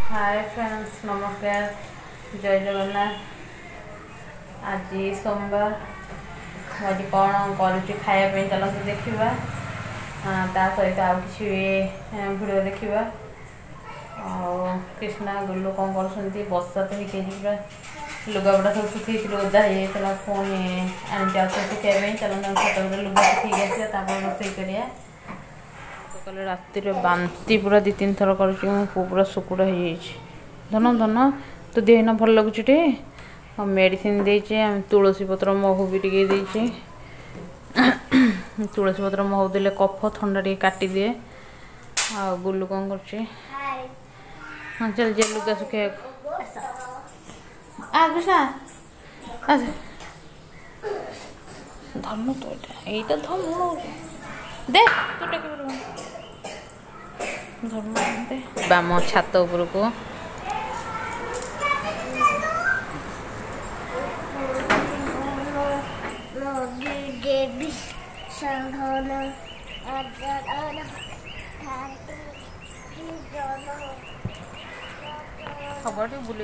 Hi friends, नमस्कार, जय जगन्नाथ। आज सोमवार आज कौन करुच्ची खायापी चलते देखा ता सहित आउ कि भिडियो देखा। कृष्णा गुल्लू कौन कर बर्षा तो पूरा लुगापटा सब सुखी ओदा हो पुणी आने सुखाई चलते छत लुगा सुखी आसा रोषे कर सकाल राति बांती पूरा 2-3 थर कर पूरा सुकुड़ा हो धन धन तो देह भल लगुच टे मेडिसिन देचे तुलसी पत्र महू भी टे तुलसी पत्र महू देले कफ थंडा टे काटी दिए। आ गुल्लू कौन कर हाँ चल जे लुगा सुखे धन तो यहीटा धन दे तू बाम छात उपर को खबर बुले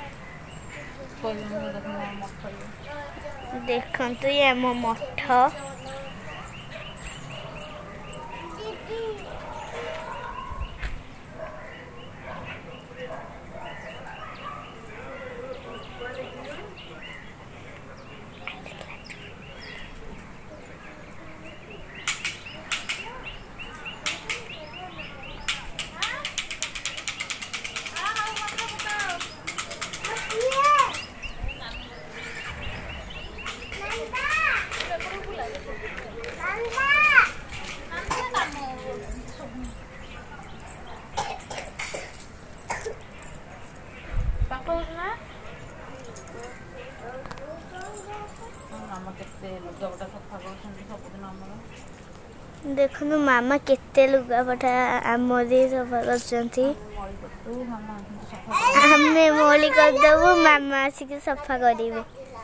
देखु ये मो मठ देखु मामा केते लुगापटा आमदी सफा करमे मोली करदेबू मामा आसिक सफा करेंगे।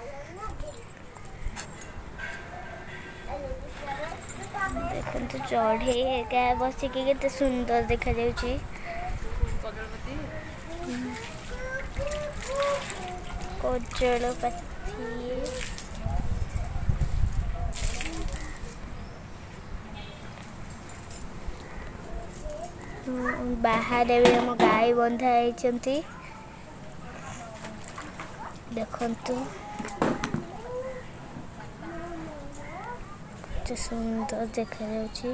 देखते चढ़े बसिक के सुंदर देखा कजलपाती बाहर भी हम गाय बंधा होती देखु सुंदर देखा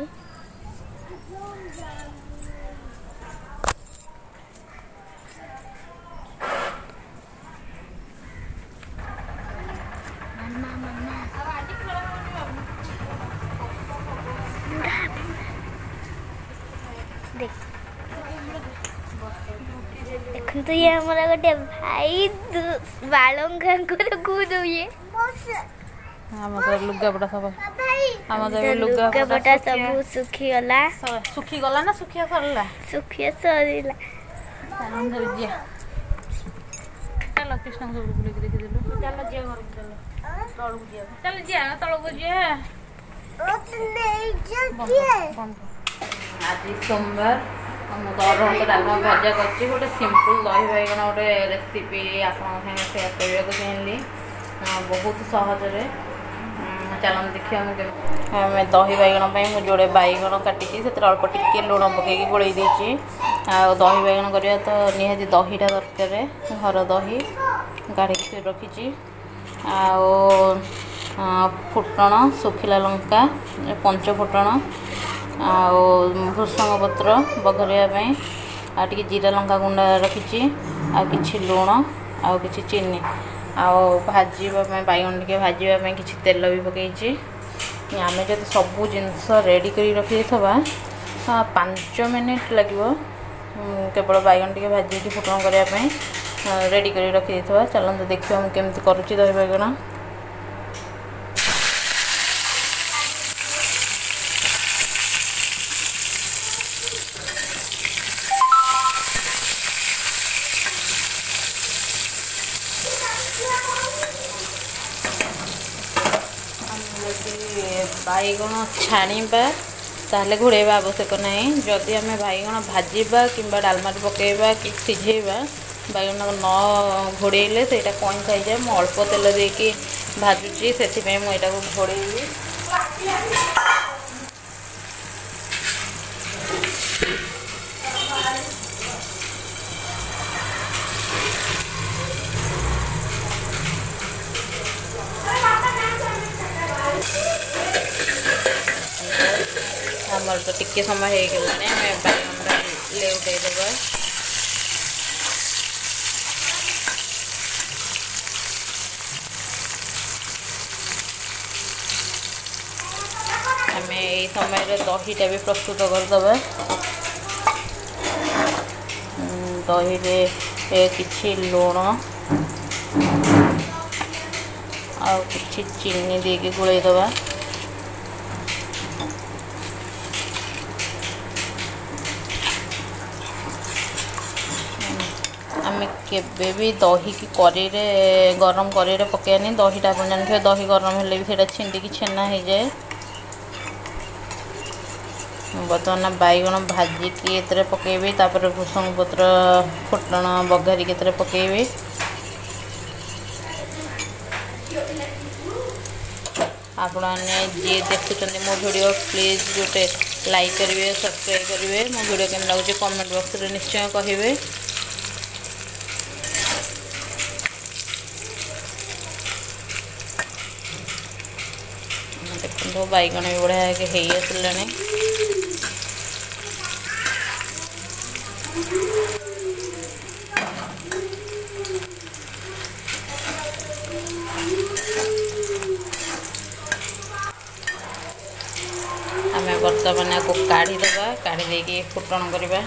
देखो तो ये हमारा गोटे भाई बालंगा कूद ये लुगापटा सब लुगापटा सब सुखी गला ना सुखिया सरला सरीला चलो कृष्ण को बुले के देखि देलु चलो जे घर चलो तळु जे चल जे तळु जे आज सोमवार दरहत डालमा भजा कर गोटे सिंपल दही बैगण गोटे रेसिपी आप सेयार करने को चाहिए बहुत सहज चलन देखिए आम दही बैगण जोड़े बैगण काटी से अल्प टिके लुण पकईकि गोल दही बैगण करवा तो निहाती दहीटा दरकार घर दही गाढ़ी रखी फुटण सुखिला लंका पंच फुटण भृषंग पत्र बघरिया आगे जीरा लंका गुंडा रखी कि लुण आ कि चीनी भाजवाई बैगन टे भाजवाई कि तेल भी पकई आम जब सबू जिनस रेडी कर रखी 5 मिनिट लगे केवल बैगन टे भाजी फुटण करने रेडी कर रखी चलते देखिए केमती करुच्ची दही बैगण। बैगण छाणीबा ताहले घोड़ेबा आवश्यक नहीं। जदि आम बैगण भाजवा कि डालमा पकेबा कि सिझेबा बैगण न घोड़ेले से कहीं खाई मु अल्प तेल देकी भाजुची से मुझे घोड़ेबी। आमर तो टिके समय हो गलानी आम बैगन लेउटेदेबा। आम यही समय दहीटा भी प्रस्तुत करदे। दही किछि लुण आ किछि चीनी देके गोलैदबा। आम केबे भी दही की करी गरम करी पकेनी। दहीटा आप जानते दही गरम हेले भी सेटा छिंडी की छेना हो जाए। बर्तमान बैगण भाजिकी एतरे पकेबी तापर भूसंग पत्र फुटण बघारिक एतरे पकेबी। आपण जी देखुं मो वीडियो प्लीज गोटे लाइक करेंगे सब्सक्राइब करेंगे। मो वीडियो केम लगुच कमेंट बॉक्स में निश्चय कहे। देखो बैगण भी बढ़िया हो आसानी। आम बर्तमान को काढ़ीदे काढ़ी देकी फुटण करवा।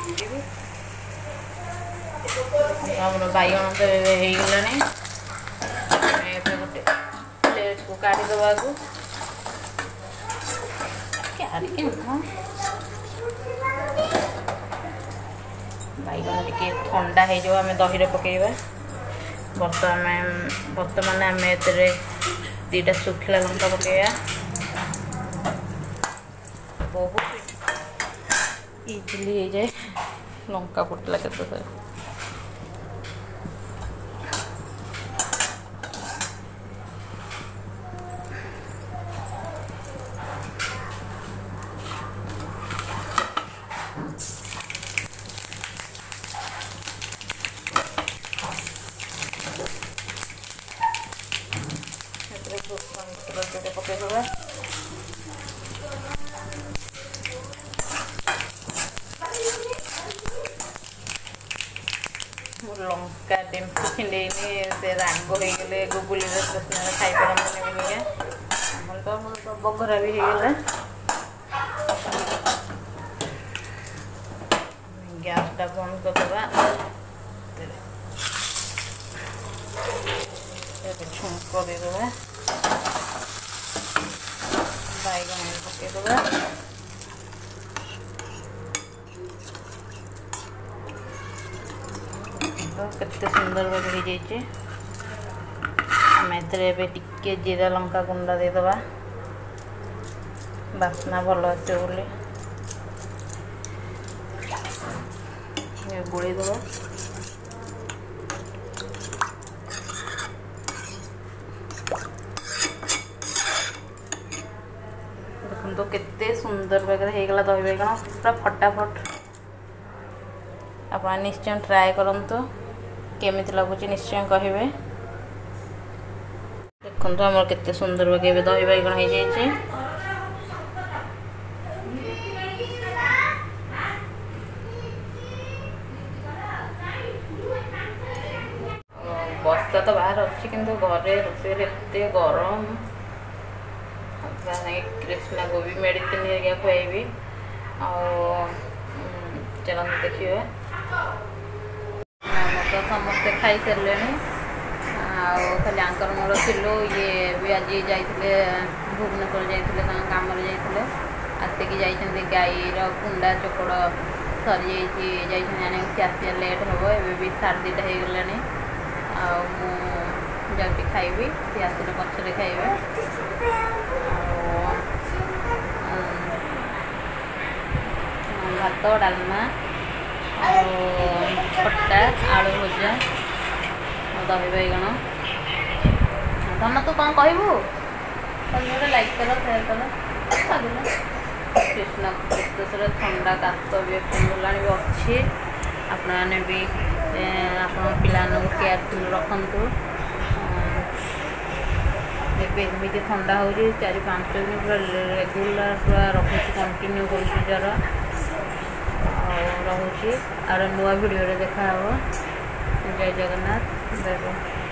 बैगण तो होगलानी गोटे प्लेट को काढ़ीदे को बैगण टिके ठंडा हो आम दही पकेबा। बर्तमान आम एतरे 2टा सुखिला लंका पकेबा। बहुत इजिली हो जाए लंका फुटला के पकेदबा। लंका टेम्पू छिंडे से राग हो गले गुगुली खाई पारती तो बघरा भी होगला। गैसटा बंद करदे छुंक देदे बैगन पकेदे। केते सुंदर भाव हो जाए। आम एतरे टिके जीरा लंका गुंडा देदबा बास्ना भल आसे बोली गोलैदबा। देखो तो केते सुंदर भाव होगला दही बैगण पूरा फटाफट। आप निश्चय ट्राए करंतु केमिति लगुच निश्चय कहे। देखो आम केते सुंदर भाव दही बैगण हो जाए। बस्ता तो बाहर अच्छी किंतु घरे रोषे एत गरम। कृष्णा को भी मेडिसिन हेरिया खुआबी चलते देखिए। आम तो समस्ते खाई सारे खाली आंकर मोर थिलु ये भी आज जाते भुवनेश्वर जाते कम जाते आसिकी जाइए गाईर कुंडा चोकड़ सरी जाने आसिया लेट हम एवं भी 2:30 हो गलानी। जाऊँगी खाइबी सी आसने पचरे खाइबे। भात डालमा खट्टा आलू भजा दही बैगण धन तू कौन कहबू गोटे लाइक कर सेयार कर कृष्ण कृष्ण थंडा काश भी गला भी अच्छी आपने भी आप पिला केयरफुल रखु एमती थंडा हो 4-5 दिन पूरा रेगुलर पूरा रखुच्छी कंटिन्यू कर जर रोचे और नुआ भिडियो देखा जय जगन्नाथ।